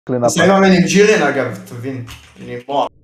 עושה מאמן עם ג'ירן אגב, תבין, אני מוח.